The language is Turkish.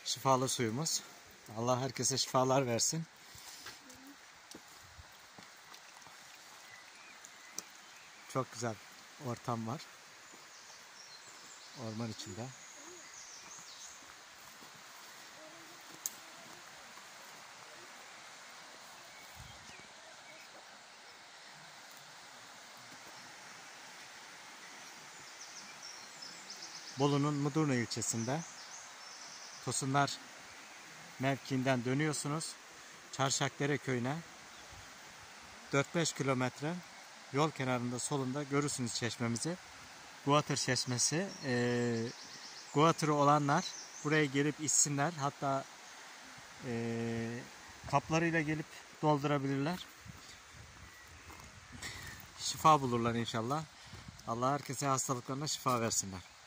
Şifalı suyumuz. Allah herkese şifalar versin. Çok güzel ortam var. Orman içinde. Bolu'nun Mudurnu ilçesinde Tosunlar mevkiinden dönüyorsunuz. Çarşakdere köyüne 4-5 kilometre yol kenarında solunda görürsünüz çeşmemizi. Guatır çeşmesi. Guatır'ı olanlar buraya gelip içsinler. Hatta kaplarıyla gelip doldurabilirler. Şifa bulurlar inşallah. Allah herkese hastalıklarına şifa versinler.